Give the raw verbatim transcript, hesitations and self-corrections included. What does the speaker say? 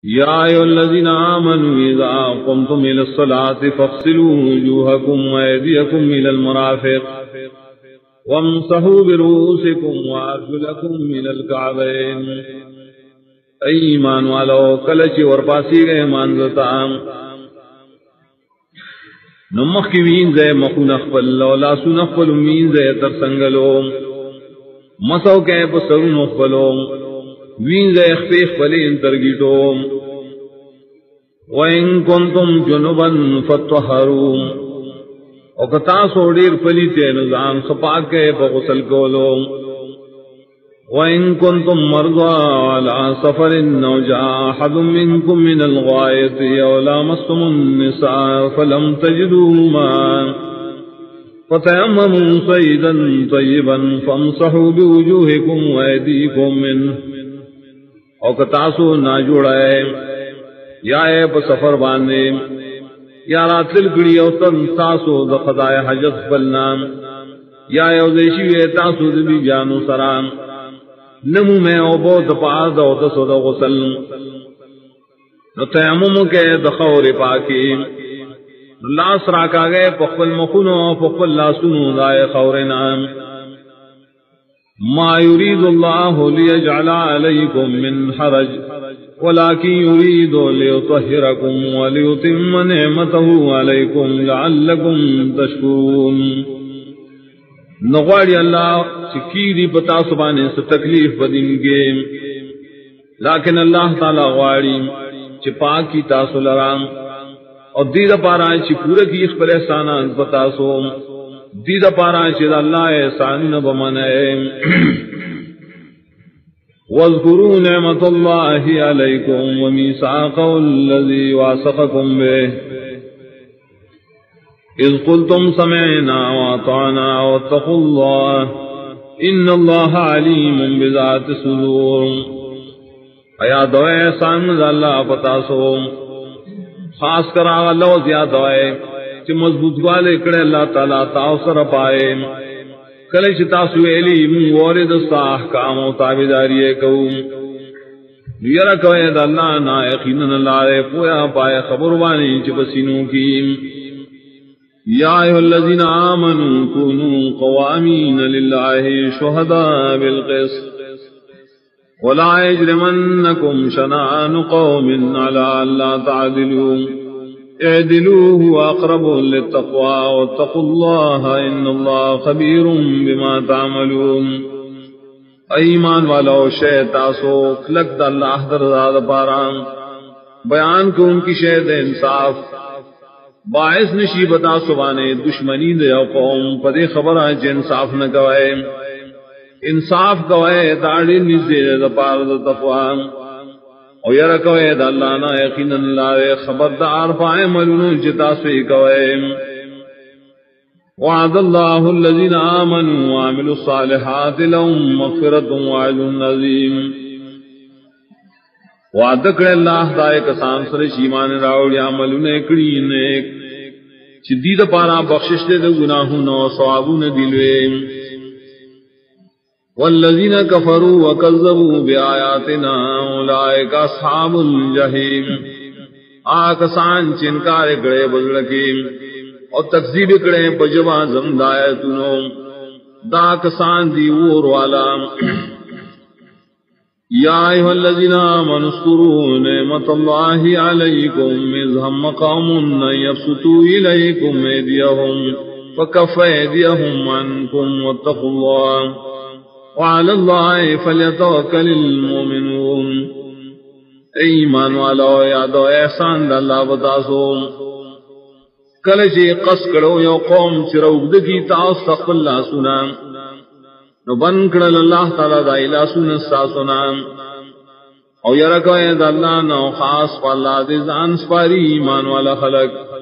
یا ایھا الذین آمنوا اذا قمتم الى الصلاة فاغسلوا وجوهکم وایدیکم الى المرافق وامسحوا برؤوسکم وارجلکم الى الکعبین. ای ایمان والو کلچ ورپاسی گئے مانزتا نمخ کی وینزے مخو نخفل لاسو نخفل وینزے ترسنگلو مسو کے پسرو نخفلو وینزے اخفیخ فلین ترگیٹو وَإِن كُنتُمْ جُنُبًا فَطَّهَّرُوا وَقَتَاسُ ڈیر پلیتے نزان خپاک کے بغسل کولو وَإِن كُنتُمْ مَرْضَىٰ عَلَىٰ سَفَرٍ أَوْ جَاءَ أَحَدٌ مِّنكُم مِّنَ الْغَائِطِ أَوْ لَامَسْتُمُ النِّسَاءَ فَلَمْ تَجِدُوا مَاءً فَتَيَمَّمُوا صَعِيدًا طَيِّبًا فَامْسَحُوا بِوُجُوهِكُمْ وَأَيْدِيكُم مِّنْهُ او کتاسو نہ جوڑائے یا اے پا سفر باندے یا راتل گڑی او تن تاسو دا خدای حجت پلنا یا اے او دیشوی تاسو دبی جانو سرام نمو میں او بہت پاس دا تسو دا غسل نو تیمم کے دخور پاکی لاس راکا گئے پخل مخونو پخل لاسونو دائے خورنا ما يريد الله ليجعل عليكم من حرج ولكن يريد ليطهركم وليتم نعمته عليكم لعلكم تشكرون. نغواڑی اللہ چکیری پتا سبانے سے تکلیف بدن گے لیکن اللہ تعالی غواڑی چپا کی تاسو لرام اور دید پارا چی پورا کی اخبر احسانات پتا سو دید پارا چی اللہ احسان بمنائے. واذكروا نعمة الله عليكم وميثاقه الذي واثقكم به إذ قلتم سمعنا وأطعنا واتقوا الله إن الله عليم بذات الصدور. ایا دوے احسان اللہ پتا سو خاص کر آگا لو زیادہ ہے کہ مضبوط والے کڑے اللہ تعالیٰ تاؤسر پائے کلچ تاسو ایلی من وارد سا احکام و تابداری کو یرا کوئے دا اللہ نا یقیناً اللہ رے پویا پائے خبروانی چپسینوں کی. یا ایھا الذین آمنوا کونوا قوامین للہ شہداء بالقسط ولا یجرمنکم شنآن قوم علی الا تعدلوا اعدلوا هو اقرب للتقوى واتقوا الله ان الله خبير بما تعملون. ایمان والو شے تاسو کلک دا اللہ درزاد پارا بیان کو ان کی شے دے انصاف باعث نشی بتا سوانے دشمنی دے قوم پدے خبر ہے جے انصاف نہ کوئے انصاف کوئے داڑی نزدے دا پار دا تقوی او یرا کوئے دا اللہ نا یقیناً اللہ خبردار پائے ملونو جتا سوئی کوئے. وعد اللہ الذین آمنوا وعملوا الصالحات لهم مغفرت وعجر عظیم. وعد کرے اللہ دائے کسان سرش ایمان راوڑی عملون اکڑی نیک چدید پارا بخشش دے دے گناہون و ثوابون دلوے. والذین کفروا وکذبوا بآیاتنا اولئک اصحاب الجحیم. آکسان چنکار کرے بزرگی اور تکذیب کرے بجبا زمدایتنو دا کسان دی وور والا. یا ایھا الذین آمنوا اذکروا نعمت اللہ علیکم اذ ہم قوم ان یبسطوا الیکم ایدیہم فکف ایدیہم عنکم واتقوا اللہ وعلى الله فليتوكل المؤمنون. ایمان والو یادو احسان دا اللہ بتاسو کلچے قص کرو یو قوم چروگد کی تاؤ سق اللہ سنا نو بن کرل اللہ تعالی دا الہ سنا سا سنا او یرکو اید اللہ نو خاص پا اللہ دے زان سپاری ایمان والا خلق